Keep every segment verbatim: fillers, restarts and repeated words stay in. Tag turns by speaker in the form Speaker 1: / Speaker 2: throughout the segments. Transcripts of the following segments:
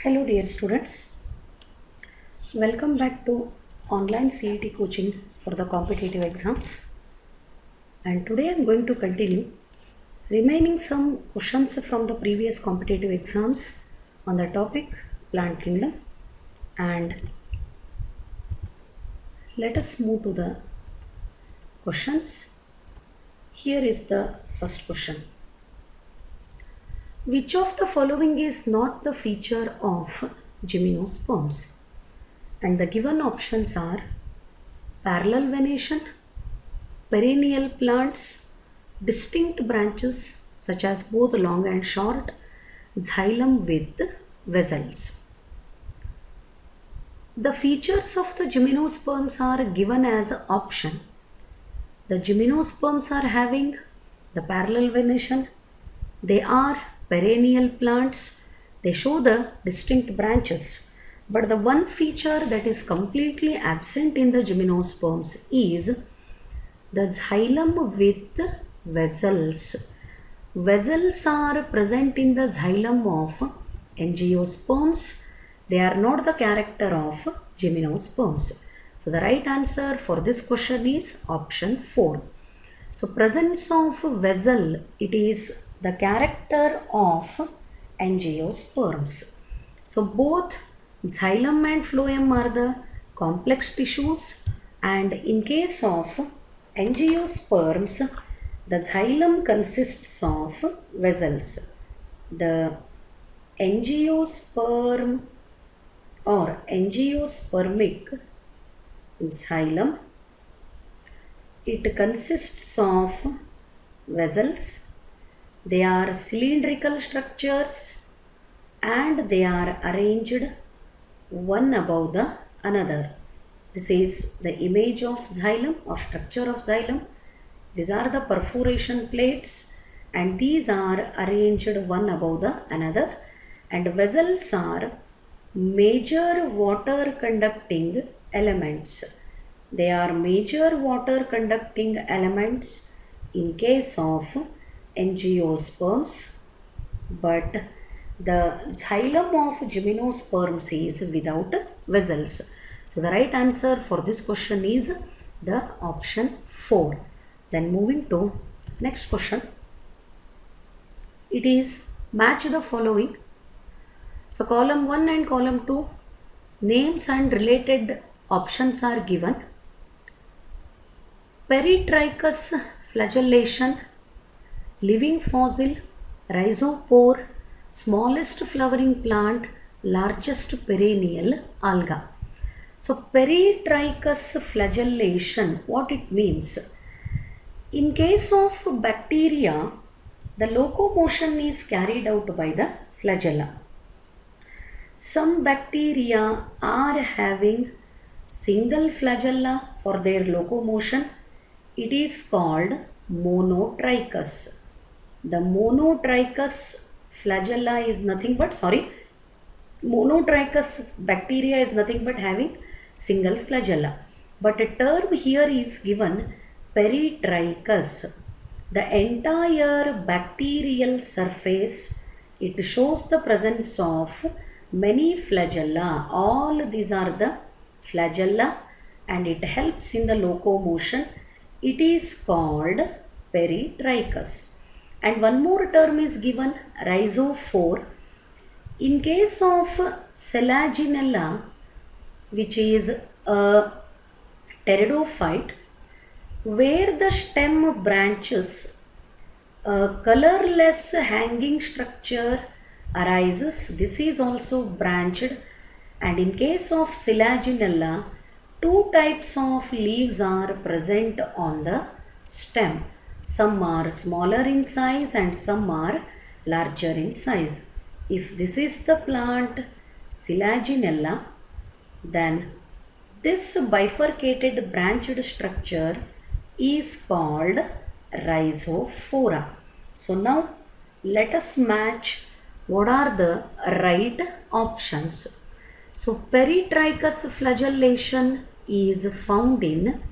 Speaker 1: Hello dear students, welcome back to online C E T coaching for the competitive exams, and today I am going to continue remaining some questions from the previous competitive exams on the topic plant kingdom, and let us move to the questions. Here is the first question. Which of the following is not the feature of gymnosperms? And the given options are parallel venation, perennial plants, distinct branches such as both long and short, xylem with vessels. The features of the gymnosperms are given as an option. The gymnosperms are having the parallel venation, they are perennial plants, they show the distinct branches. But the one feature that is completely absent in the gymnosperms is the xylem with vessels. Vessels are present in the xylem of angiosperms. They are not the character of gymnosperms. So the right answer for this question is option four. So presence of vessel, it is the character of angiosperms. So both xylem and phloem are the complex tissues, and in case of angiosperms, the xylem consists of vessels. The angiosperm or angiospermic xylem, it consists of vessels. They are cylindrical structures and they are arranged one above the another. This is the image of xylem or structure of xylem. These are the perforation plates and these are arranged one above the another, and vessels are major water conducting elements. They are major water conducting elements in case of angiosperms, but the xylem of gymnosperms is without vessels. So the right answer for this question is the option four. Then moving to next question. It is match the following. So column one and column two, names and related options are given. Peritrichous flagellation, living fossil, rhizopore, smallest flowering plant, largest perennial alga. So peritrichous flagellation, what it means? In case of bacteria, the locomotion is carried out by the flagella. Some bacteria are having single flagella for their locomotion. It is called monotrichous. The monotrichous flagella is nothing but, sorry, monotrichous bacteria is nothing but having single flagella. But a term here is given peritrichous. The entire bacterial surface, it shows the presence of many flagella. All these are the flagella and it helps in the locomotion. It is called peritrichous. And one more term is given, rhizophore. In case of Selaginella, which is a pteridophyte, where the stem branches, a colorless hanging structure arises, this is also branched. And in case of Selaginella, two types of leaves are present on the stem. Some are smaller in size and some are larger in size. If this is the plant Selaginella, then this bifurcated branched structure is called rhizophora. So now let us match what are the right options. So peritrichous flagellation is found in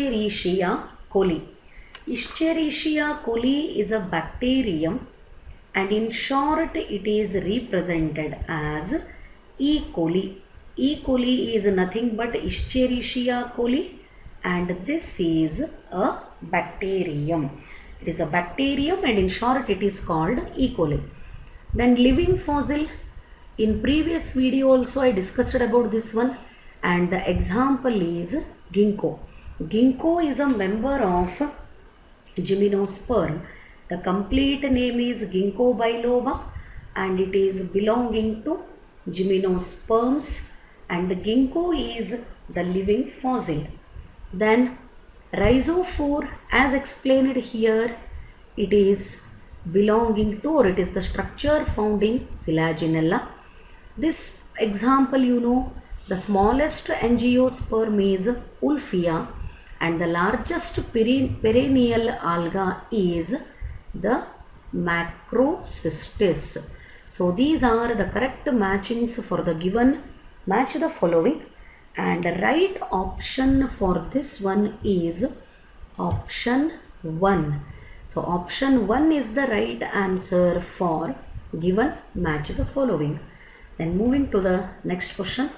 Speaker 1: Escherichia coli. Escherichia coli is a bacterium and in short it is represented as E. coli. E. coli is nothing but Escherichia coli, and this is a bacterium. It is a bacterium and in short it is called E. coli. Then living fossil, in previous video also I discussed about this one, and the example is ginkgo. Ginkgo is a member of Gymnosperm. The complete name is Ginkgo biloba and it is belonging to Gymnosperms, and the ginkgo is the living fossil. Then rhizophore, as explained here, it is belonging to, or it is the structure found in Selaginella. This example, you know, the smallest angiosperm is Wolffia and the largest perennial alga is the Macrocystis. So these are the correct matchings for the given. Match the following, and the right option for this one is option one. So option one is the right answer for given match the following. Then moving to the next question.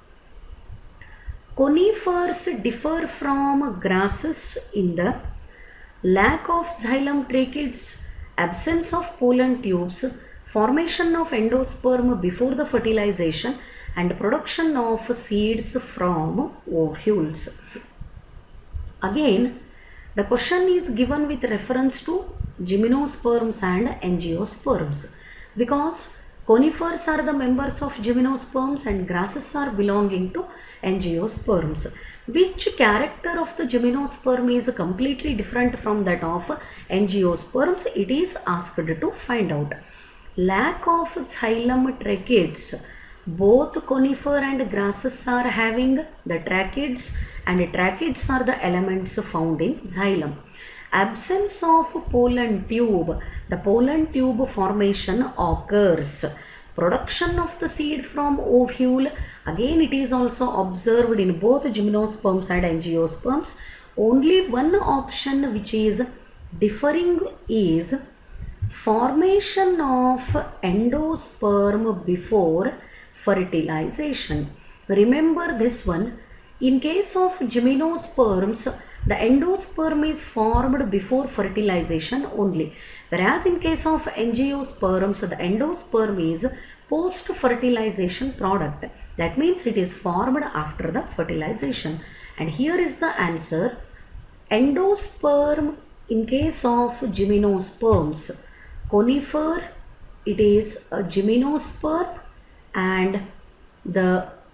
Speaker 1: Conifers differ from grasses in the lack of xylem tracheids, absence of pollen tubes, formation of endosperm before the fertilization, and production of seeds from ovules. Again, the question is given with reference to gymnosperms and angiosperms, because conifers are the members of gymnosperms and grasses are belonging to angiosperms. Which character of the gymnosperm is completely different from that of angiosperms? It is asked to find out. Lack of xylem tracheids. Both conifer and grasses are having the tracheids, and tracheids are the elements found in xylem. Absence of pollen tube. The pollen tube formation occurs. Production of the seed from ovule. Again, it is also observed in both gymnosperms and angiosperms. Only one option which is differing is formation of endosperm before fertilization. Remember this one. In case of gymnosperms, the endosperm is formed before fertilization only, whereas in case of angiosperms, the endosperm is post fertilization product. That means it is formed after the fertilization. And here is the answer. Endosperm in case of gymnosperms. Conifer, it is a gymnosperm, and the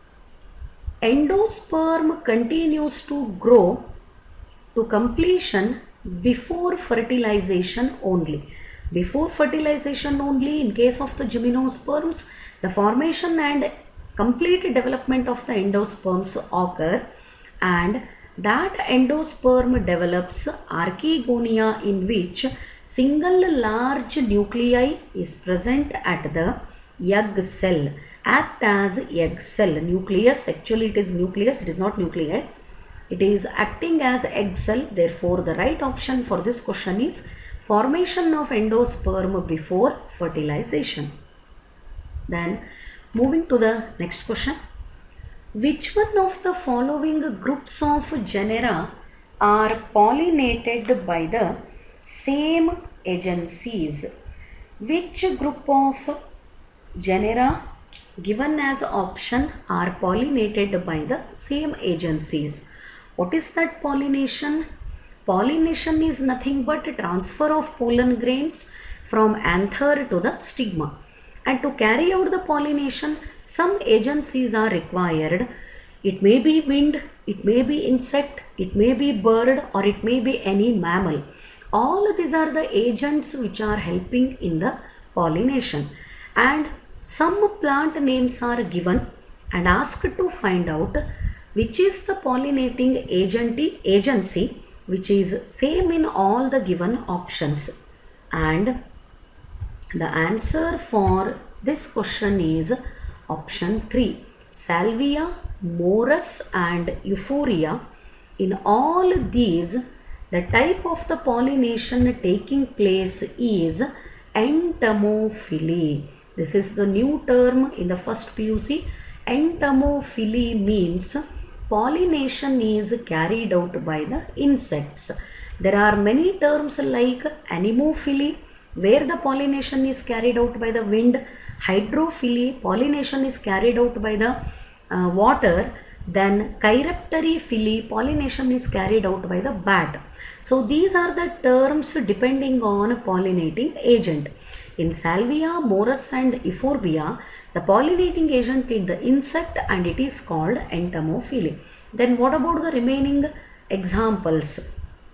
Speaker 1: endosperm continues to grow to completion before fertilization only. Before fertilization only, in case of the gymnosperms, the formation and complete development of the endosperms occur, and that endosperm develops archegonia, in which single large nuclei is present at the egg cell, act as egg cell. Nucleus, actually it is nucleus, it is not nuclei. It is acting as egg cell. Therefore, the right option for this question is formation of endosperm before fertilization. Then moving to the next question. Which one of the following groups of genera are pollinated by the same agencies? Which group of genera given as option are pollinated by the same agencies? What is that pollination? Pollination is nothing but transfer of pollen grains from anther to the stigma. And to carry out the pollination, some agencies are required. It may be wind, it may be insect, it may be bird, or it may be any mammal. All these are the agents which are helping in the pollination. And some plant names are given and asked to find out which is the pollinating agent, agency which is same in all the given options. And the answer for this question is option three. Salvia, Morus and Euphorbia. In all these, the type of the pollination taking place is entomophily. This is the new term in the first P U C. Entomophily means pollination is carried out by the insects. There are many terms like anemophily, where the pollination is carried out by the wind. Hydrophily, pollination is carried out by the uh, water. Then chirapterophily, pollination is carried out by the bat. So these are the terms depending on pollinating agent. In Salvia, Morus and Euphorbia, the pollinating agent is the insect and it is called entomophily. Then what about the remaining examples?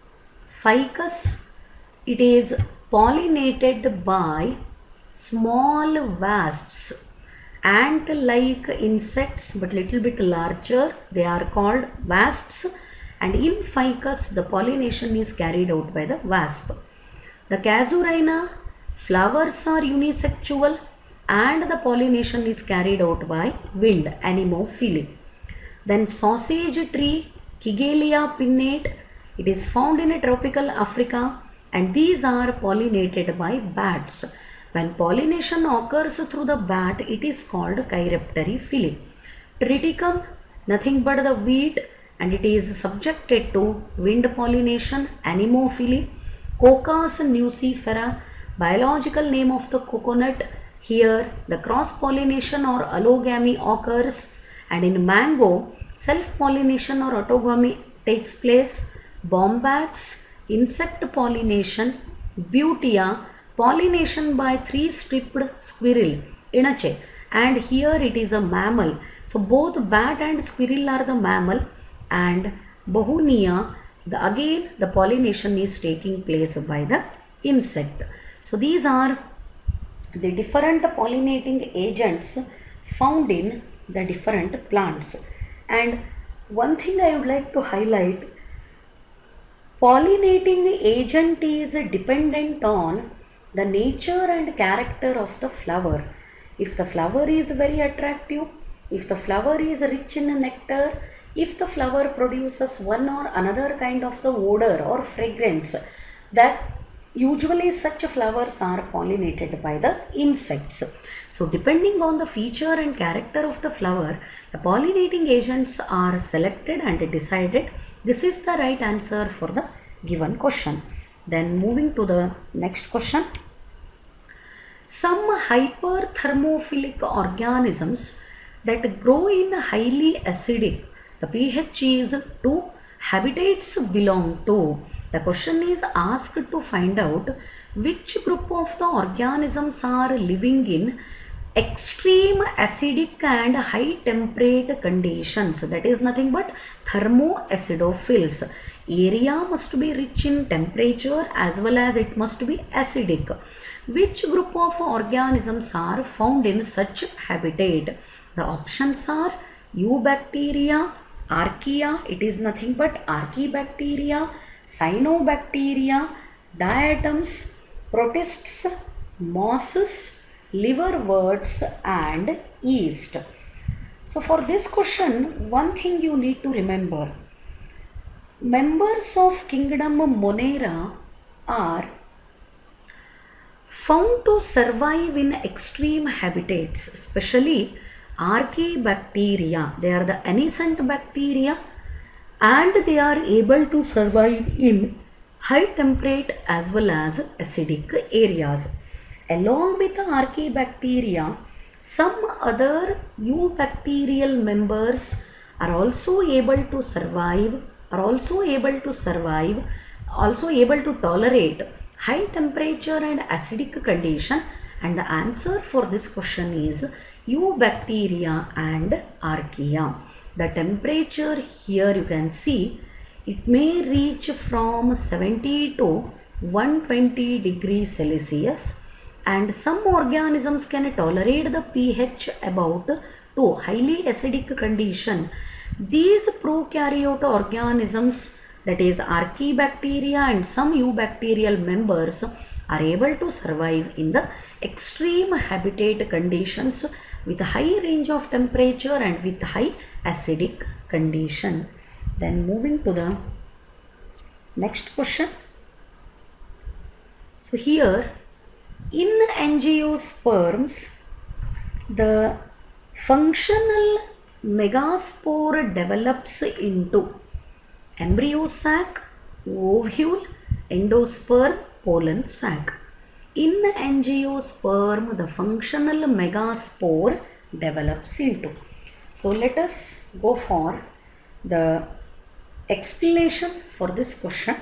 Speaker 1: Ficus, it is pollinated by small wasps, ant-like insects but little bit larger, they are called wasps, and in ficus the pollination is carried out by the wasp. The casuarina, flowers are unisexual and the pollination is carried out by wind, anemophily. Then sausage tree, Kigelia pinnate, it is found in a tropical Africa and these are pollinated by bats. When pollination occurs through the bat, it is called chirapterophily. Triticum, nothing but the wheat and it is subjected to wind pollination, anemophily. Cocos nucifera, biological name of the coconut. Here the cross pollination or allogamy occurs, and in mango self pollination or autogamy takes place. Bombats, insect pollination. Butea, pollination by three-striped squirrel, Inache, and here it is a mammal. So both bat and squirrel are the mammal, and Bohunia, the, again the pollination is taking place by the insect. So these are the different pollinating agents found in the different plants. And one thing I would like to highlight, pollinating agent is dependent on the nature and character of the flower. If the flower is very attractive, if the flower is rich in nectar, if the flower produces one or another kind of the odor or fragrance, that usually such flowers are pollinated by the insects. So depending on the feature and character of the flower, the pollinating agents are selected and decided. This is the right answer for the given question. Then moving to the next question. Some hyperthermophilic organisms that grow in highly acidic, the pH is two, habitats belong to. The question is asked to find out which group of the organisms are living in extreme acidic and high temperate conditions, that is nothing but thermoacidophils. Area must be rich in temperature as well as it must be acidic. Which group of organisms are found in such habitat? The options are Eubacteria, Archaea, it is nothing but Archaebacteria, Cyanobacteria, diatoms, protists, mosses, liverworts and yeast. So for this question, one thing you need to remember, members of kingdom Monera are found to survive in extreme habitats, especially Archaebacteria. They are the aniscent bacteria and they are able to survive in high temperate as well as acidic areas. Along with the Archaebacteria, some other eubacterial members are also able to survive, are also able to survive, also able to tolerate high temperature and acidic condition, and the answer for this question is Eubacteria and Archaea. The temperature here you can see it may reach from seventy to one hundred twenty degrees Celsius, and some organisms can tolerate the pH about two, highly acidic condition. These prokaryote organisms, that is Archaebacteria and some eubacterial members, are able to survive in the extreme habitat conditions with a high range of temperature and with high acidic condition. Then moving to the next question. So here In angiosperms, the functional megaspore develops into embryo sac, ovule, endosperm, pollen sac. In angiosperm, the functional megaspore develops into. So let us go for the explanation for this question.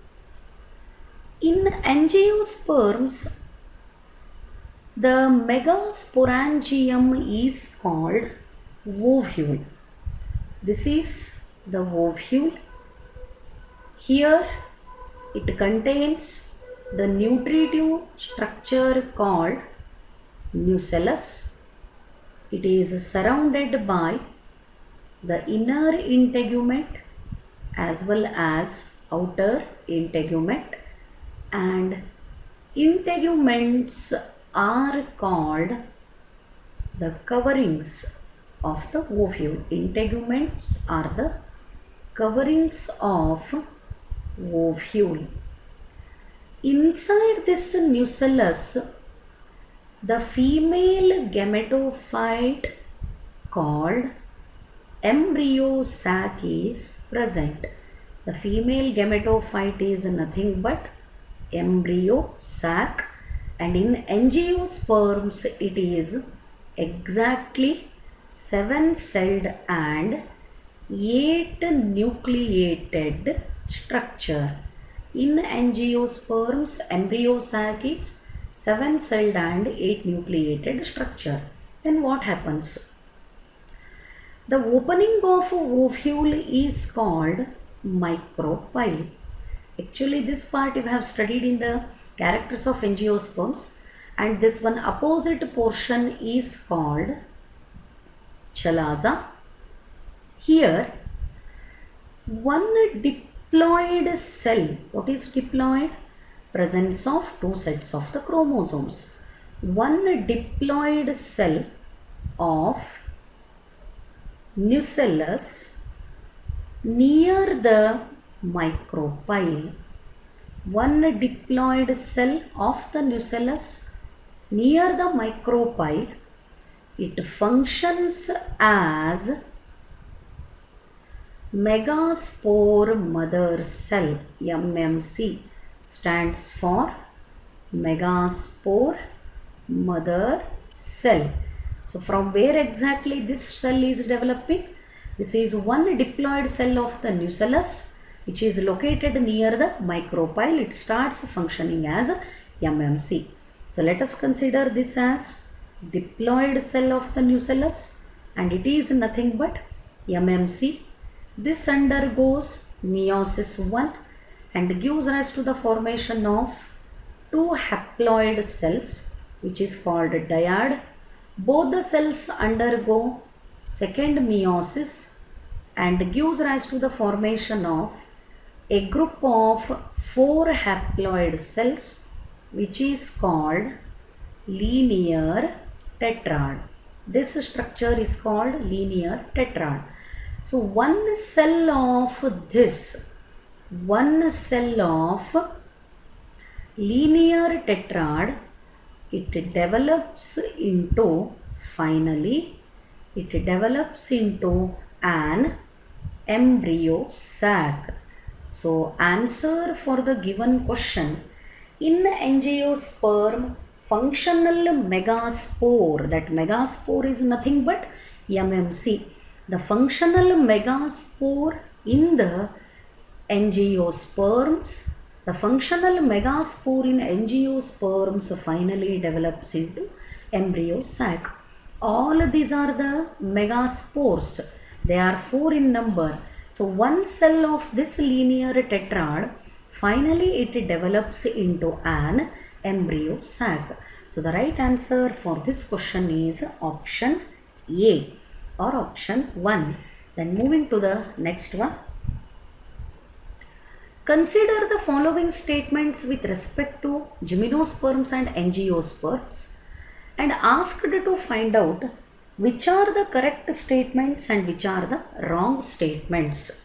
Speaker 1: In angiosperms, the megasporangium is called ovule. This is the ovule. Here it contains the nutritive structure called nucellus. It is surrounded by the inner integument as well as outer integument, and integuments are called the coverings of the ovule. Integuments are the coverings of ovule. Inside this nucellus, the female gametophyte called embryo sac is present. The female gametophyte is nothing but embryo sac, and in angiosperms it is exactly seven celled and eight nucleated structure. In angiosperms, embryo sac is seven celled and eight nucleated structure. Then what happens? The opening of ovule is called micropyle. Actually, this part you have studied in the characters of angiosperms, and this one opposite portion is called chalaza. Here, one diploid cell. What is diploid? Presence of two sets of the chromosomes. One diploid cell of nucellus near the micropyle. One diploid cell of the nucellus near the micropyle. It functions as megaspore mother cell. M M C stands for megaspore mother cell. So from where exactly this cell is developing? This is one diploid cell of the nucellus which is located near the micropyle. It starts functioning as M M C. So let us consider this as diploid cell of the nucellus, and it is nothing but M M C. This undergoes meiosis one and gives rise to the formation of two haploid cells which is called dyad. Both the cells undergo second meiosis and gives rise to the formation of a group of four haploid cells which is called linear tetrad. This structure is called linear tetrad. So one cell of this, one cell of linear tetrad, it develops into, finally, it develops into an embryo sac. So answer for the given question: in angiosperm, functional megaspore, that megaspore is nothing but M M C. The functional megaspore in the angiosperms, the functional megaspore in angiosperms finally develops into embryo sac. All these are the megaspores. They are four in number. So one cell of this linear tetrad, finally it develops into an embryo sac. So the right answer for this question is option A or option one. Then moving to the next one. Consider the following statements with respect to gymnosperms and angiosperms and asked to find out which are the correct statements and which are the wrong statements.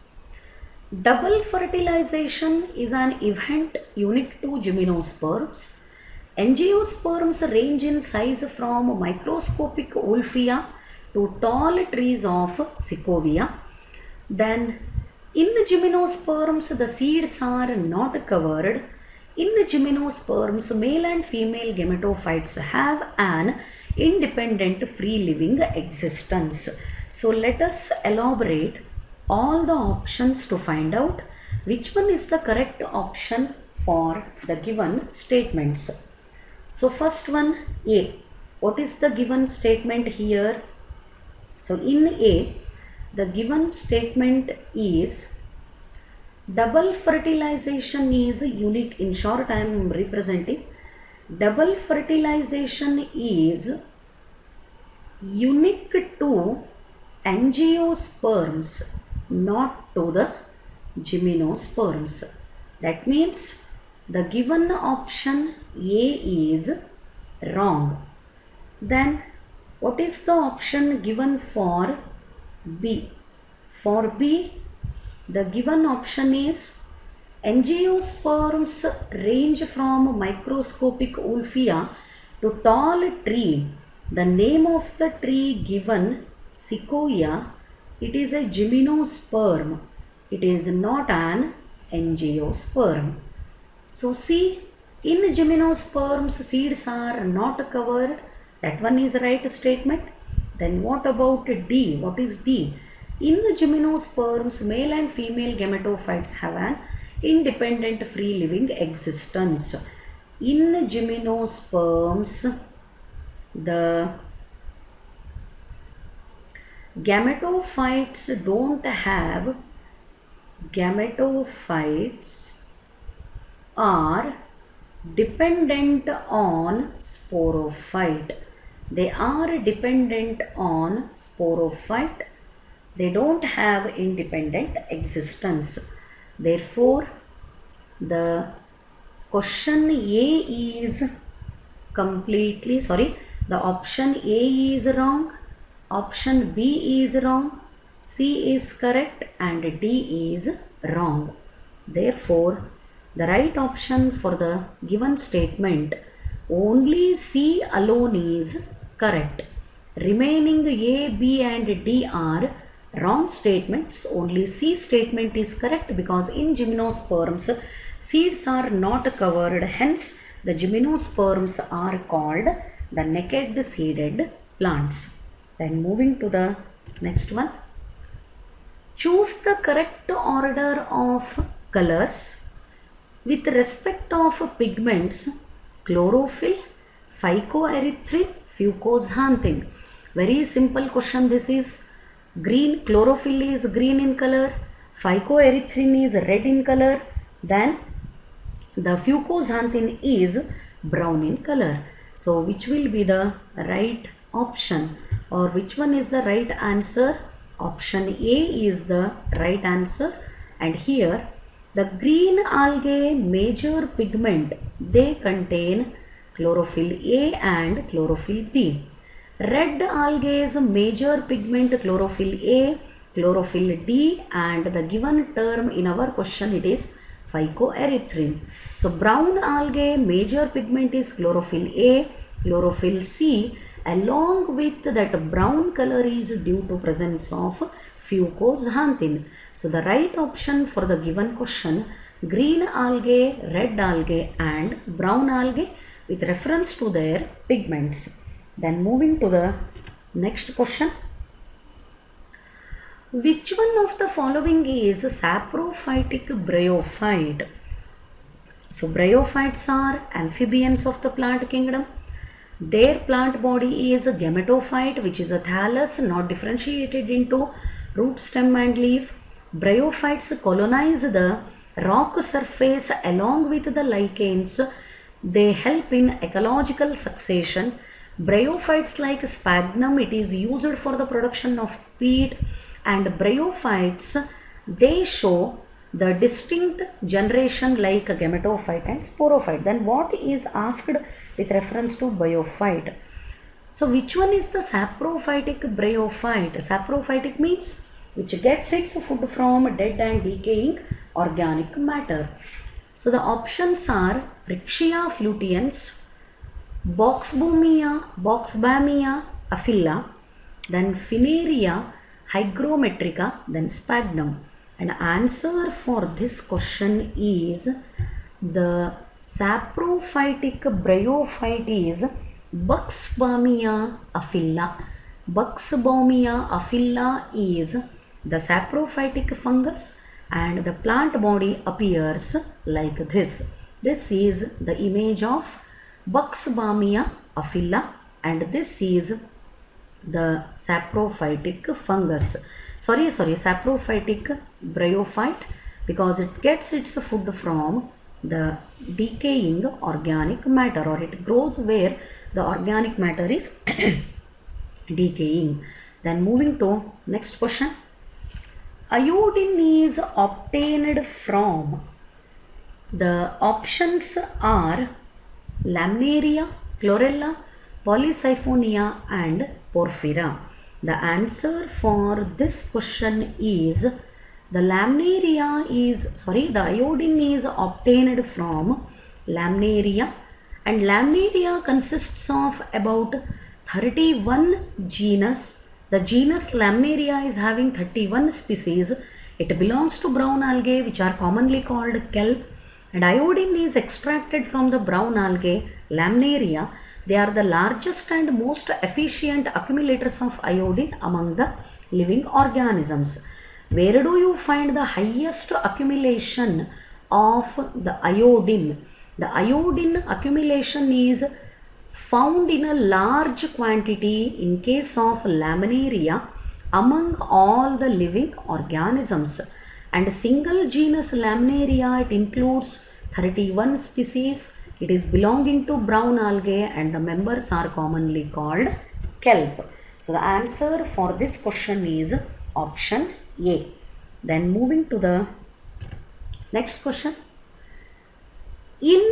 Speaker 1: Double fertilization is an event unique to gymnosperms. Angiosperms range in size from microscopic Wolffia to tall trees of Sequoia. Then in gymnosperms the seeds are not covered. In gymnosperms, male and female gametophytes have an independent free living existence. So let us elaborate all the options to find out which one is the correct option for the given statements. So first one, A. What is the given statement here? So in A, the given statement is double fertilization is unique. In short, I am representing double fertilization is unique to angiosperms, not to the gymnosperms. That means the given option A is wrong. Then what is the option given for B? For B, the given option is angiosperms range from microscopic Wolffia to tall tree. The name of the tree given Sequoia, it is a gymnosperm. It is not an angiosperm. So see, in gymnosperms seeds are not covered. That one is right statement. Then what about D? What is D? In the gymnosperms, male and female gametophytes have an independent free living existence. In gymnosperms, the gametophytes don't have, gametophytes are dependent on sporophyte. They are dependent on sporophyte. They don't have independent existence. Therefore, the question A is completely, sorry, the option A is wrong, option B is wrong, C is correct and D is wrong. Therefore, the right option for the given statement, only C alone is correct. Remaining A, B and D are wrong statements. Only C statement is correct because in gymnosperms seeds are not covered. Hence, the gymnosperms are called the naked seeded plants. Then moving to the next one. Choose the correct order of colors with respect of pigments: chlorophyll, phycoerythrin, fucoxanthin. Very simple question this is. Green, chlorophyll is green in color, phycoerythrin is red in color, then the fucoxanthin is brown in color. So which will be the right option, or which one is the right answer? Option A is the right answer. And here the green algae major pigment, they contain chlorophyll A and chlorophyll B. Red algae's major pigment chlorophyll A, chlorophyll D, and the given term in our question it is phycoerythrin. So brown algae major pigment is chlorophyll A, chlorophyll C, along with that brown color is due to presence of fucoxanthin. So the right option for the given question, green algae, red algae and brown algae with reference to their pigments. Then moving to the next question. Which one of the following is saprophytic bryophyte? So bryophytes are amphibians of the plant kingdom. Their plant body is a gametophyte, which is a thallus not differentiated into root, stem and leaf. Bryophytes colonize the rock surface along with the lichens. They help in ecological succession. Bryophytes like sphagnum, it is used for the production of peat, and bryophytes, they show the distinct generation like gametophyte and sporophyte. Then what is asked with reference to bryophyte? So which one is the saprophytic bryophyte? Saprophytic means which gets its food from dead and decaying organic matter. So the options are Rixia fluitans, Boxbomia, Boxbamia aphylla, then Fineria hygrometrica, then Sphagnum. And answer for this question is the saprophytic bryophyte is Buxbaumia aphylla. Buxbaumia aphylla is the saprophytic fungus and the plant body appears like this. This is the image of Buxbaumia aphylla and this is the saprophytic fungus. Sorry, sorry, saprophytic bryophyte, because it gets its food from the decaying organic matter, or it grows where the organic matter is decaying. Then moving to next question. Iodine is obtained from, the options are Laminaria, Chlorella, Polysiphonia and Porphyra. The answer for this question is the Laminaria is, sorry, the iodine is obtained from Laminaria, and Laminaria consists of about thirty-one genus. The genus Laminaria is having thirty-one species. It belongs to brown algae which are commonly called kelp, and iodine is extracted from the brown algae Laminaria. They are the largest and most efficient accumulators of iodine among the living organisms. Where do you find the highest accumulation of the iodine? The iodine accumulation is found in a large quantity in case of Laminaria among all the living organisms. And single genus Laminaria, it includes thirty-one species. It is belonging to brown algae and the members are commonly called kelp. So the answer for this question is option A. Then moving to the next question. In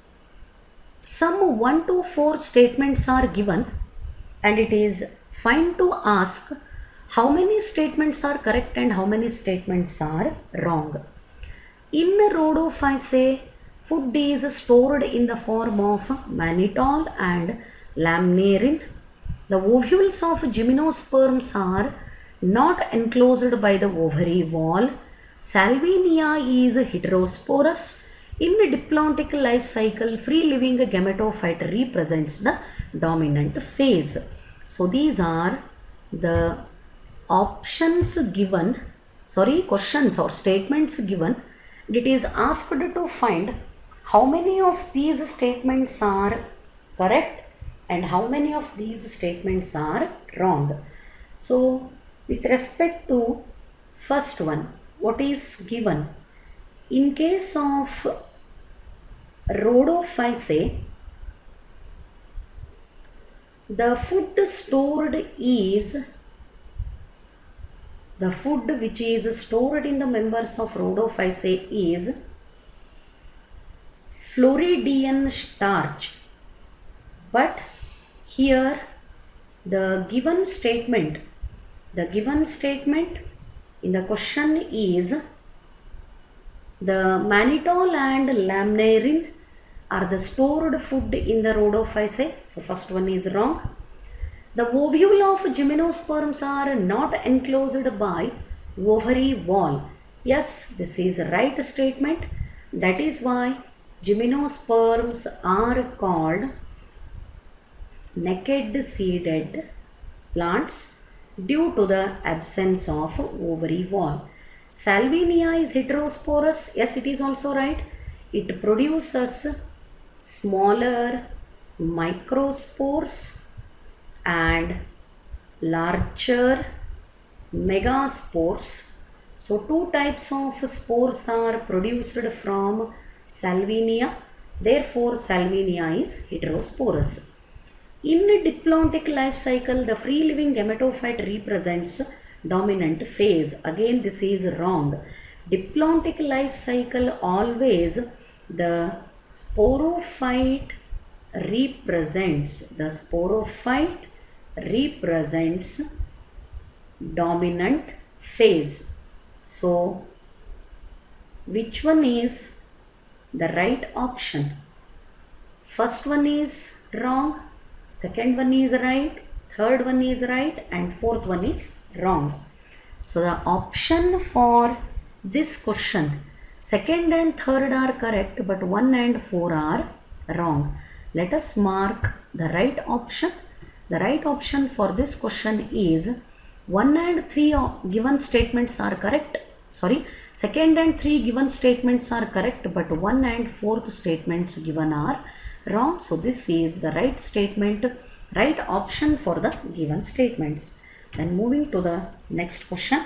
Speaker 1: some one to four statements are given and it is fine to ask how many statements are correct and how many statements are wrong. In Rhodophyceae, food is stored in the form of mannitol and lamnarin. The ovules of gymnosperms are not enclosed by the ovary wall. Salvinia is heterosporous. In diplontic life cycle, free-living gametophyte represents the dominant phase. So these are the options given, sorry, questions or statements given. It is asked to find how many of these statements are correct and how many of these statements are wrong. So with respect to first one, what is given? In case of Rhodophyceae, the food stored is, the food which is stored in the members of Rhodophyceae is Floridian starch. But here the given statement, the given statement in the question is the mannitol and lamnarin are the stored food in the Rhodophyceae. So first one is wrong. The ovule of gymnosperms are not enclosed by ovary wall. Yes, this is a right statement. That is why gymnosperms are called naked seeded plants due to the absence of ovary wall. Salvinia is heterosporous. Yes, it is also right. It produces smaller microspores and larger megaspores. So two types of spores are produced from Salvinia. Therefore, Salvinia is heterosporous. In diplontic life cycle, the free-living gametophyte represents dominant phase. Again, this is wrong. Diplontic life cycle always the sporophyte represents, the sporophyte represents dominant phase. So, which one is the right option? First one is wrong, second one is right, third one is right, and fourth one is wrong. So the option for this question, second and third are correct, but one and four are wrong. Let us mark the right option. The right option for this question is one and three given statements are correct. Sorry, second and three given statements are correct, but one and fourth statements given are wrong. So this is the right statement, right option for the given statements. Then moving to the next question.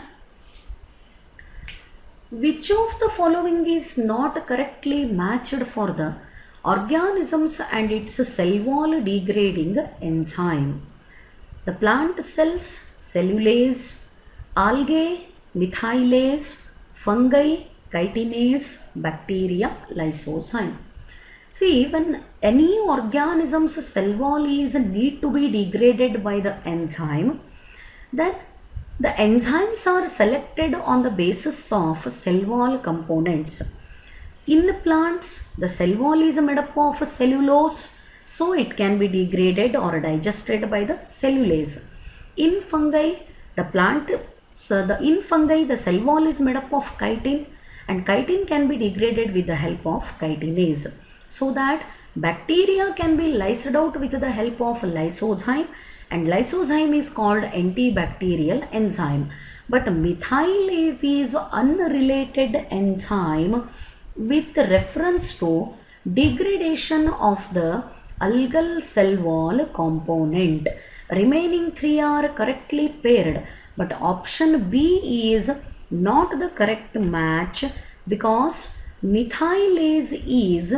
Speaker 1: Which of the following is not correctly matched for the organisms and its cell wall degrading enzyme? The plant cells, cellulase, algae, methylase, fungi, chitinase, bacteria, lysozyme. See, when any organism's cell wall is need to be degraded by the enzyme, then the enzymes are selected on the basis of cell wall components. In plants, the cell wall is made up of cellulose, so it can be degraded or digested by the cellulase. In fungi, the plant, so the in fungi, the cell wall is made up of chitin, and chitin can be degraded with the help of chitinase, so that bacteria can be lysed out with the help of lysozyme, and lysozyme is called antibacterial enzyme. But methylase is unrelated enzyme with reference to degradation of the algal cell wall component. Remaining three are correctly paired, but option B is not the correct match because methylase is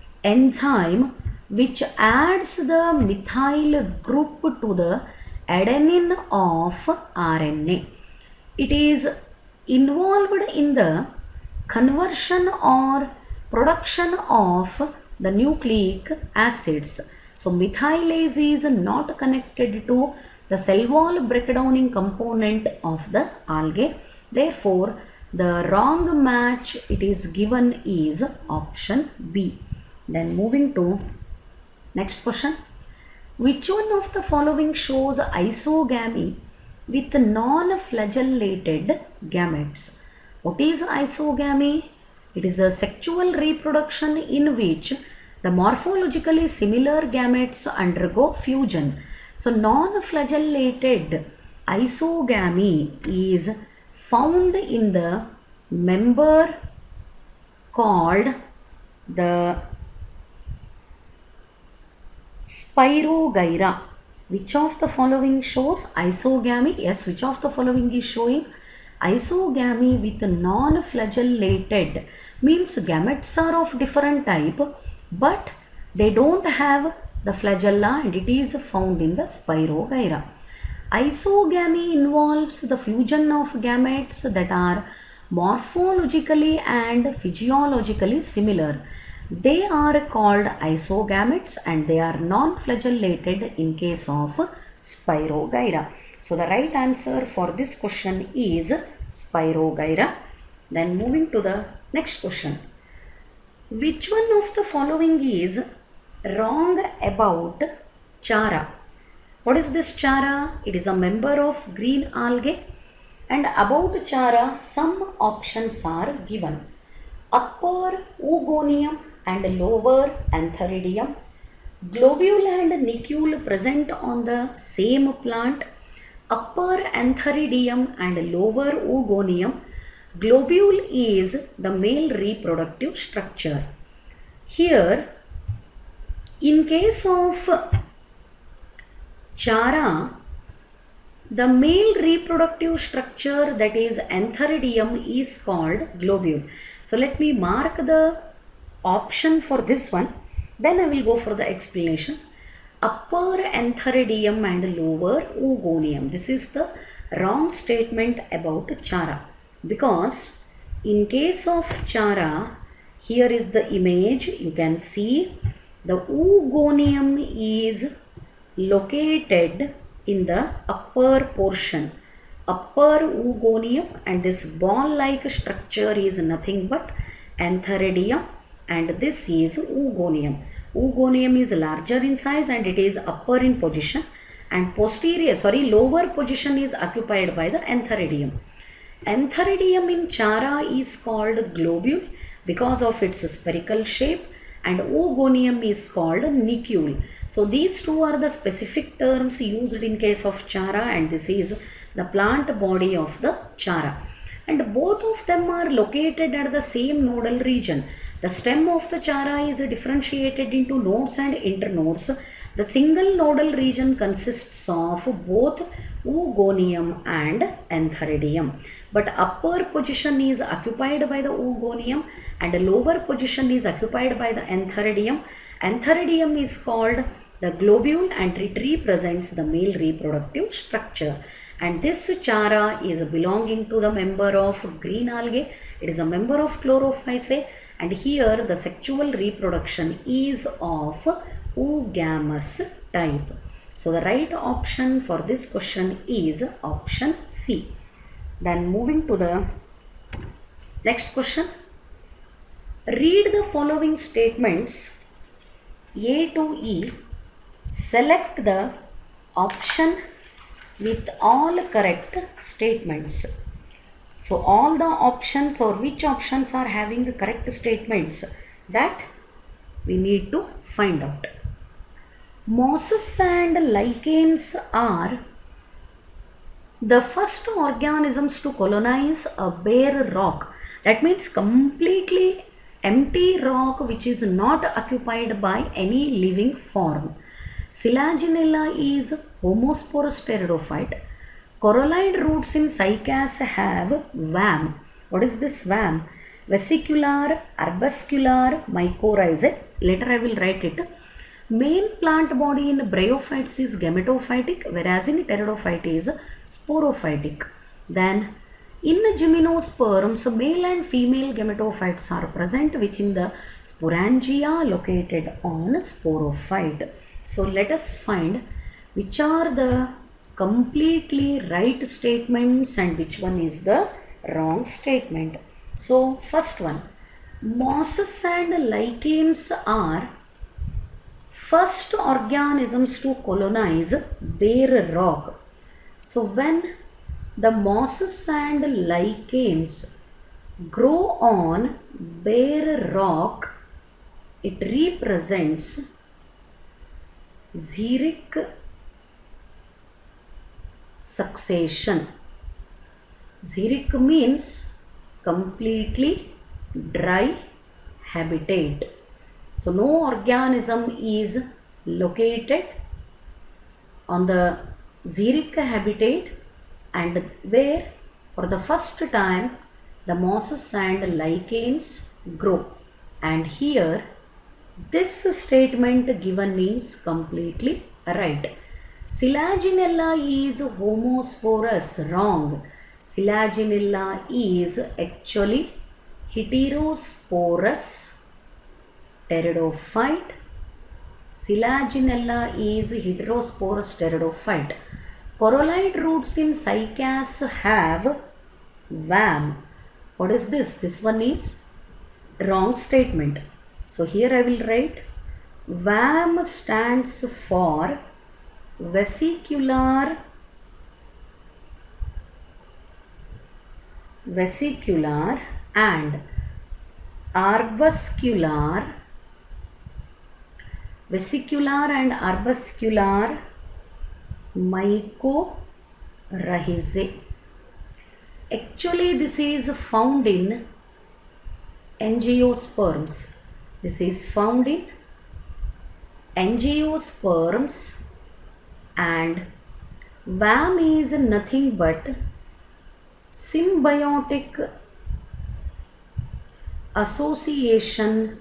Speaker 1: enzyme which adds the methyl group to the adenine of R N A. It is involved in the conversion or production of the nucleic acids. So methylase is not connected to the cell wall breakdowning component of the algae. Therefore, the wrong match it is given is option B. Then moving to next question. Which one of the following shows isogamy with non-flagellated gametes? What is isogamy? It is a sexual reproduction in which the morphologically similar gametes undergo fusion. So non-flagellated isogamy is found in the member called the Spirogyra. Which of the following shows isogamy? Yes, which of the following is showing isogamy with non-flagellated? Means gametes are of different type, but they don't have the flagella, and it is found in the Spirogyra. Isogamy involves the fusion of gametes that are morphologically and physiologically similar. They are called isogametes and they are non-flagellated in case of Spirogyra. So the right answer for this question is Spirogyra. Then moving to the next question. Which one of the following is wrong about Chara? What is this Chara? It is a member of green algae, and about Chara some options are given. Upper Oogonium and lower Antheridium, globule and nicule present on the same plant, upper Antheridium and lower Oogonium, globule is the male reproductive structure. Here, in case of Chara, the male reproductive structure, that is Antheridium, is called globule. So let me mark the option for this one, then I will go for the explanation. Upper Antheridium and lower Oogonium. This is the wrong statement about Chara, because in case of Chara, here is the image, you can see the Oogonium is located in the upper portion, upper Oogonium, and this ball-like structure is nothing but Antheridium, and this is Oogonium. Oogonium is larger in size and it is upper in position, and posterior, sorry, lower position is occupied by the Antheridium. Antheridium in Chara is called globule because of its spherical shape, and Oogonium is called nucule. So these two are the specific terms used in case of Chara, and this is the plant body of the Chara. And both of them are located at the same nodal region. The stem of the Chara is differentiated into nodes and internodes. The single nodal region consists of both Oogonium and Antheridium. But upper position is occupied by the Oogonium and lower position is occupied by the Antheridium. Antheridium is called the globule and it represents the male reproductive structure. And this Chara is belonging to the member of green algae. It is a member of Chlorophyceae, and here the sexual reproduction is of oogamous type. So the right option for this question is option C. Then moving to the next question. Read the following statements A to E. Select the option with all correct statements. So all the options, or which options are having the correct statements, that we need to find out. Mosses and lichens are the first organisms to colonize a bare rock. That means completely empty rock which is not occupied by any living form. Selaginella is homosporous pteridophyte. Corallide roots in cycas have V A M. What is this V A M? Vesicular arbuscular mycorrhizae. Later I will write it. Main plant body in bryophytes is gametophytic, whereas in pteridophyte is sporophytic. Then in gymnosperms, male and female gametophytes are present within the sporangia located on sporophyte. So let us find which are the completely right statements and which one is the wrong statement. So first one, mosses and lichens are first organisms to colonize bare rock. So when the mosses and lichens grow on bare rock, it represents xeric succession. Xeric means completely dry habitat. So no organism is located on the xeric habitat, and where for the first time the mosses and lichens grow. And here this statement given is completely right. Selaginella is homosporous. Wrong. Selaginella is actually heterosporous pteridophyte. Selaginella is heterosporous pteridophyte. Corallide roots in cycas have V A M. What is this? This one is wrong statement. So here I will write V A M stands for vesicular vesicular and arbuscular vesicular and arbuscular mycorrhizae. Actually this is found in angiosperms. This is found in angiosperms, and V A M is nothing but symbiotic association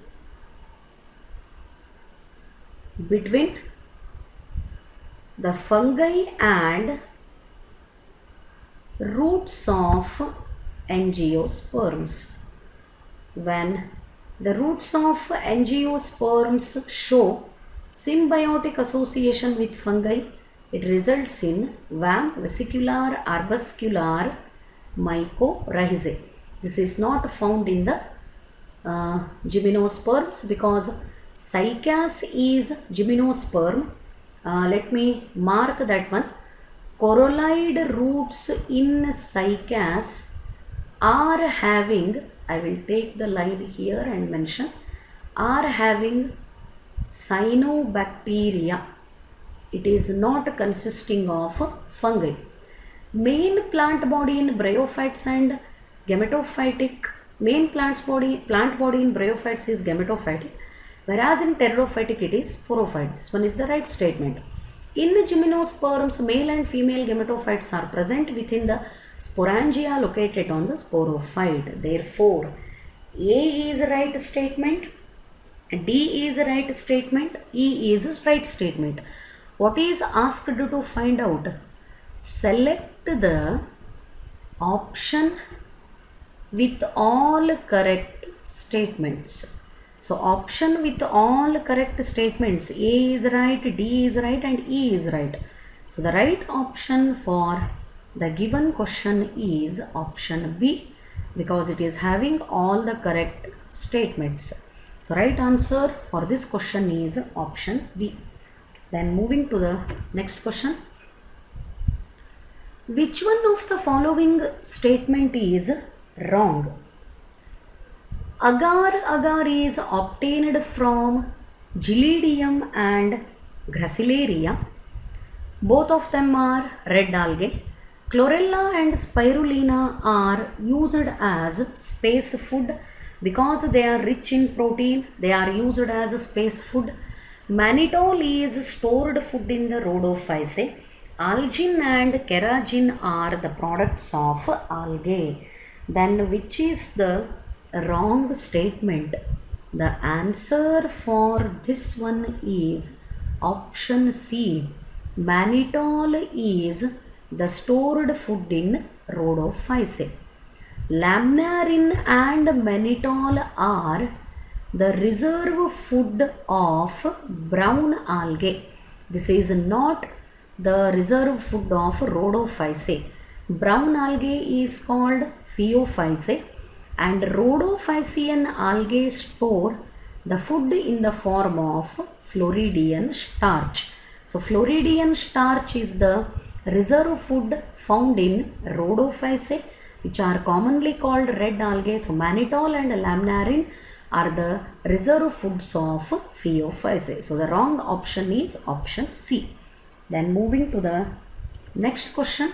Speaker 1: between the fungi and roots of angiosperms. When the roots of angiosperms show symbiotic association with fungi, it results in V A M, vesicular arbuscular mycorrhizae. This is not found in the uh, gymnosperms because Cycas is gymnosperm. Uh, let me mark that one. Corolloid roots in cycas are having, I will take the line here and mention, are having cyanobacteria. It is not consisting of fungi. Main plant body in bryophytes and gametophytic. Main plant's body, plant body in bryophytes is gametophytic, whereas in pteridophytic it is sporophyte. This one is the right statement. In gymnosperms, male and female gametophytes are present within the sporangia located on the sporophyte. Therefore, A is right statement, D is right statement, E is right statement. What is asked to find out? Select the option with all correct statements. So option with all correct statements, A is right, D is right and E is right. So the right option for the given question is option B, because it is having all the correct statements. So right answer for this question is option B. Then moving to the next question. Which one of the following statement is wrong? Agar agar is obtained from Gelidium and Gracilaria. Both of them are red algae. Chlorella and Spirulina are used as space food because they are rich in protein. They are used as space food. Mannitol is stored food in the Rhodophysae. Algin and keragin are the products of algae. Then which is the wrong statement? The answer for this one is option C. Mannitol is the stored food in Rhodophysae. Lamnarin and mannitol are the reserve food of brown algae. This is not the reserve food of Rhodophysae. Brown algae is called Phaeophysae, and Rhodophysian algae store the food in the form of Floridian starch. So Floridian starch is the reserve food found in Rhodophysae, which are commonly called red algae. So mannitol and lamnarin are the reserve foods of Phaeophysae. So the wrong option is option C. Then moving to the next question.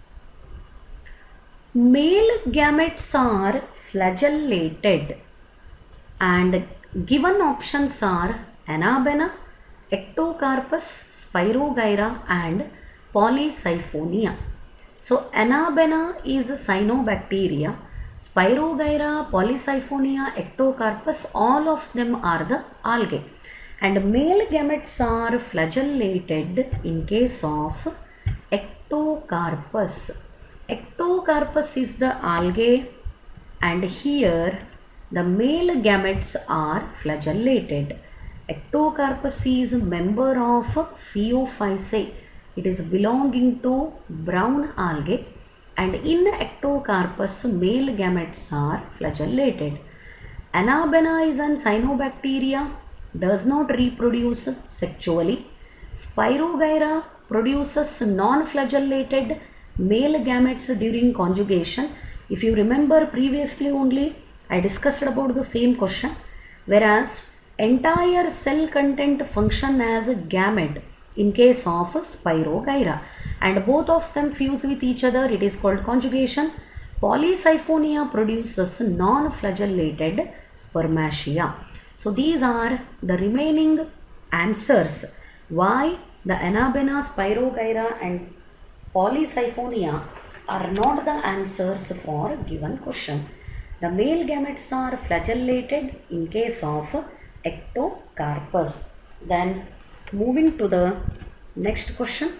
Speaker 1: Male gametes are flagellated and given options are Anabaena, Ectocarpus, Spirogyra and Polysiphonia. So Anabaena is a cyanobacteria. Spirogyra, Polysiphonia, Ectocarpus, all of them are the algae. And male gametes are flagellated in case of Ectocarpus. Ectocarpus is the algae, and here the male gametes are flagellated. Ectocarpus is a member of Phaeophysae. It is belonging to brown algae, and in Ectocarpus male gametes are flagellated. Anabaena is an cyanobacteria, does not reproduce sexually. Spirogyra produces non-flagellated male gametes during conjugation. If you remember previously only I discussed about the same question, whereas entire cell content function as a gamete in case of Spirogyra, and both of them fuse with each other, it is called conjugation. Polysiphonia produces non-flagellated spermatia. So these are the remaining answers why the Anabaena, Spirogyra and Polysiphonia are not the answers for given question. The male gametes are flagellated in case of Ectocarpus. Then moving to the next question.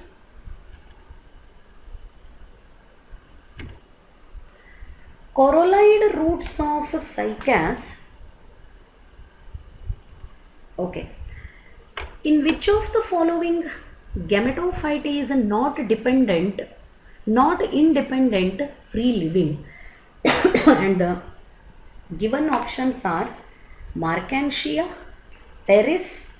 Speaker 1: Corolloid roots of cycas. Okay. In which of the following gametophyte is not dependent, not independent, free living? And the given options are Marchantia, Pteris,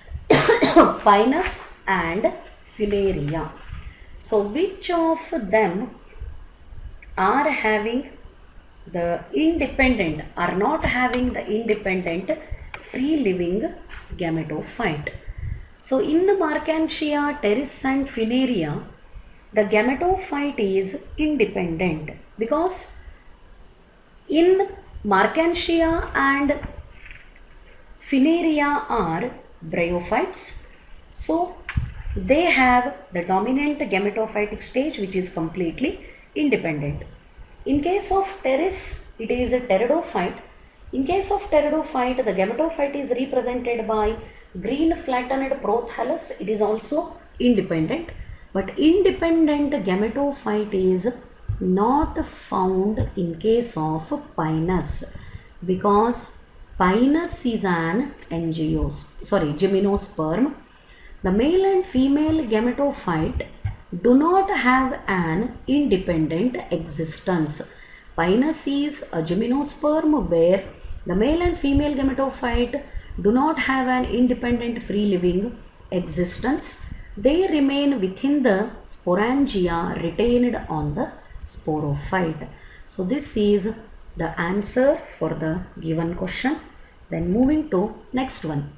Speaker 1: Pinus and Funaria. So which of them are having the independent, are not having the independent free living gametophyte? So in Marchantia, Pteris and Funaria, the gametophyte is independent, because in Marchantia and Funaria are bryophytes, so they have the dominant gametophytic stage which is completely independent. In case of Pteris, it is a pteridophyte. In case of pteridophyte, the gametophyte is represented by green flattened prothallus. It is also independent, but independent gametophyte is not found in case of Pinus, because Pinus is an angios, sorry, gymnosperm. The male and female gametophyte do not have an independent existence. Pinus is a gymnosperm where the male and female gametophyte do not have an independent free living existence. They remain within the sporangia retained on the sporophyte. So this is the answer for the given question. Then moving to next one.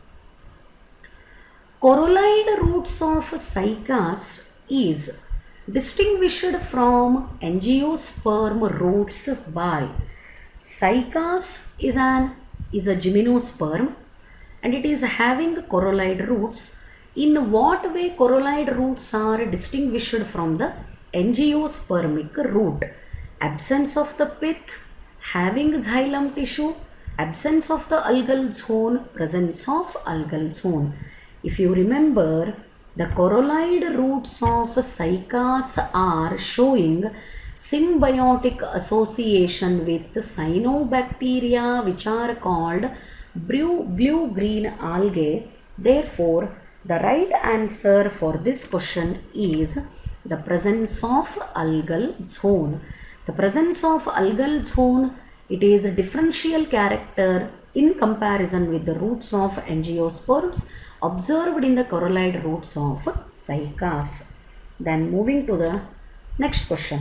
Speaker 1: Corolloid roots of cycas is distinguished from angiosperm roots by cycas is an is a gymnosperm and it is having corolloid roots. In what way corolloid roots are distinguished from the angiospermic root? Absence of the pith, having xylem tissue, absence of the algal zone, presence of algal zone. If you remember, the corolloid roots of cycas are showing symbiotic association with cyanobacteria which are called blue-green algae. Therefore, the right answer for this question is the presence of algal zone. The presence of algal zone, it is a differential character in comparison with the roots of angiosperms observed in the corolloid roots of cycas. Then moving to the next question.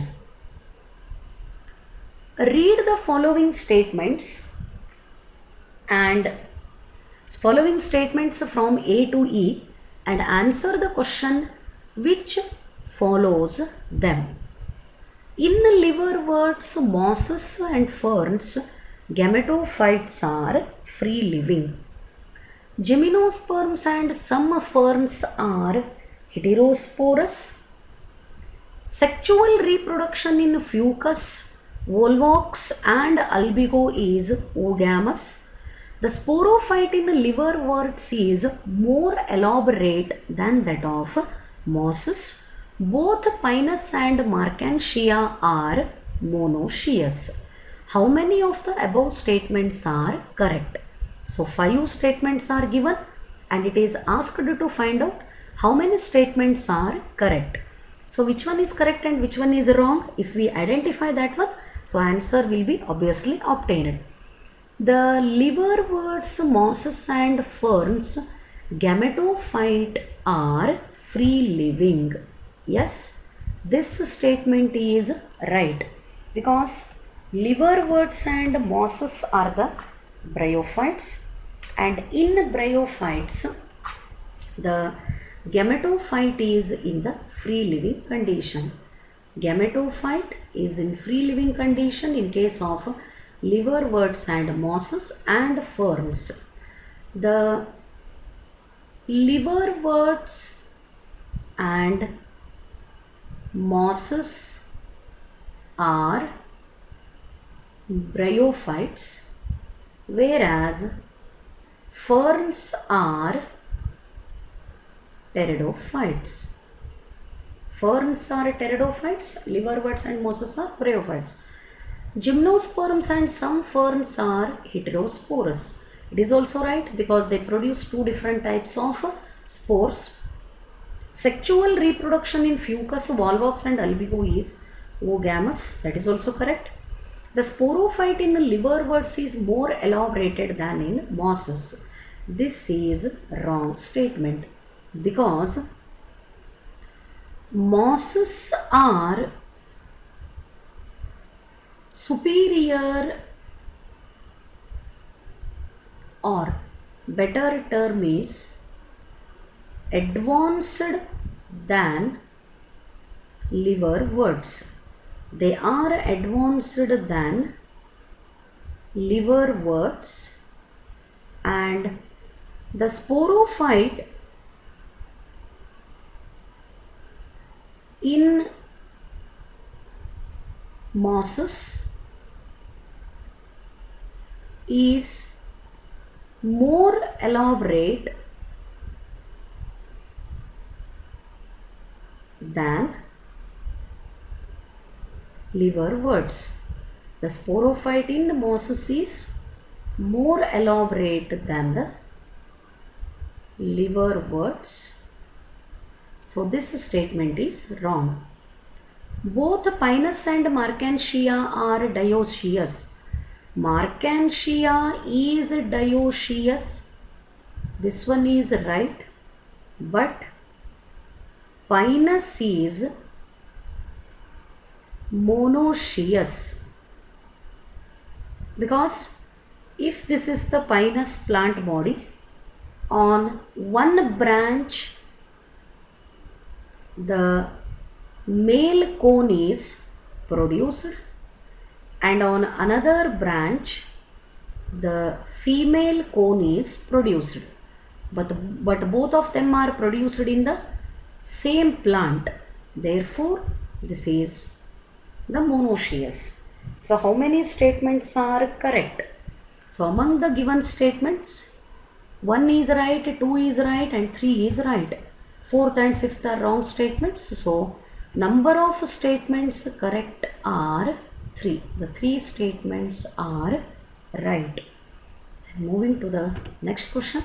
Speaker 1: Read the following statements and following statements from A to E and answer the question which follows them. In liverworts, mosses and ferns, gametophytes are free living. Gymnosperms and some ferns are heterosporous. Sexual reproduction in fucus, volvox and albigo is oogamous. The sporophyte in liverworts is more elaborate than that of mosses. Both Pinus and Marchantia are monoecious. How many of the above statements are correct? So five statements are given and it is asked to find out how many statements are correct. So which one is correct and which one is wrong? If we identify that one, so answer will be obviously obtained. The liverworts, mosses and ferns gametophyte are free living. Yes, this statement is right because liverworts and mosses are the bryophytes, and in bryophytes the gametophyte is in the free living condition. Gametophyte is in free living condition in case of liverworts and mosses and ferns. The liverworts and mosses are bryophytes, whereas ferns are pteridophytes. Ferns are pteridophytes, liverworts and mosses are bryophytes. Gymnosperms and some ferns are heterosporous. It is also right because they produce two different types of spores. Sexual reproduction in fucus, volvox and albigo is oogamous. That is also correct. The sporophyte in liverworts is more elaborated than in mosses. This is wrong statement because mosses are superior, or better term is advanced than liverworts. They are advanced than liverworts, and the sporophyte in mosses is more elaborate than liverworts. The sporophyte in mosses is more elaborate than the liverworts. So this statement is wrong. Both Pinus and Marchantia are dioecious. Marchantia is dioecious. This one is right, but Pinus is monoecious, because if this is the Pinus plant body, on one branch the male cone is produced, and on another branch the female cone is produced, but, but both of them are produced in the same plant. Therefore this is the monoecious. So how many statements are correct? So among the given statements, one is right, two is right, and three is right. Fourth and fifth are wrong statements. So number of statements correct are three. The three statements are right. Moving to the next question.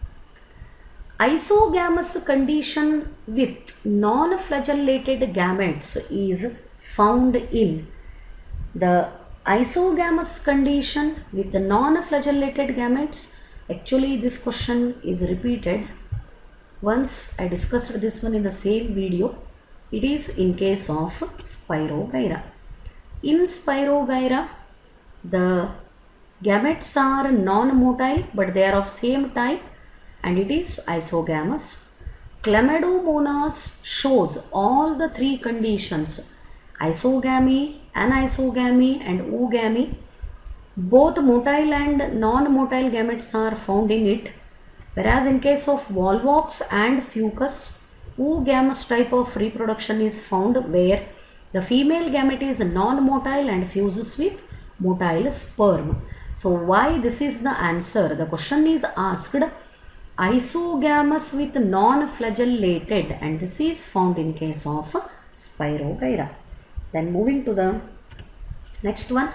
Speaker 1: Isogamous condition with non-flagellated gametes is found in the isogamous condition with the non-flagellated gametes. Actually this question is repeated. Once I discussed this one in the same video. It is in case of Spirogyra. In Spirogyra, the gametes are non-motile, but they are of same type, and it is isogamous. Chlamydomonas shows all the three conditions: isogamy, anisogamy, and oogamy. Both motile and non-motile gametes are found in it, whereas in case of volvox and fucus, oogamous type of reproduction is found, where the female gamete is non-motile and fuses with motile sperm. So why this is the answer? The question is asked isogamous with non-flagellated, and this is found in case of Spirogyra. Then moving to the next one.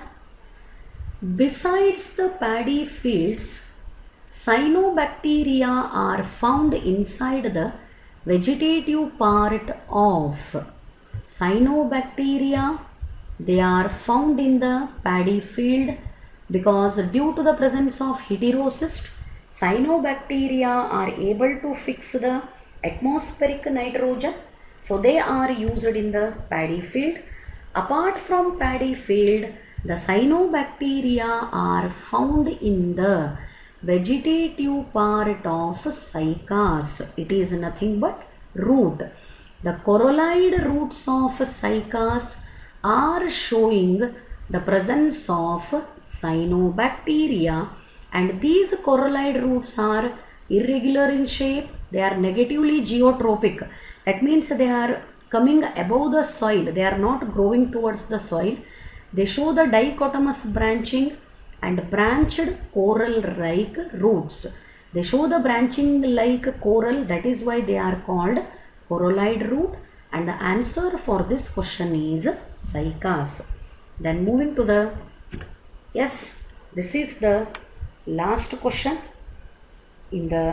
Speaker 1: Besides the paddy fields, cyanobacteria are found inside the vegetative part of cyanobacteria. They are found in the paddy field because due to the presence of heterocyst, cyanobacteria are able to fix the atmospheric nitrogen. So they are used in the paddy field. Apart from paddy field, the cyanobacteria are found in the vegetative part of cycas. It is nothing but root. The corolloid roots of cycas are showing the presence of cyanobacteria, and these corolloid roots are irregular in shape. They are negatively geotropic. That means they are coming above the soil. They are not growing towards the soil. They show the dichotomous branching and branched coral-like roots. They show the branching like coral. That is why they are called corolloid root. And the answer for this question is cycas. Then moving to the, yes, this is the last question in the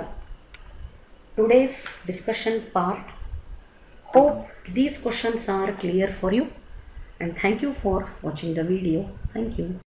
Speaker 1: today's discussion part. Hope these questions are clear for you, and thank you for watching the video. Thank you.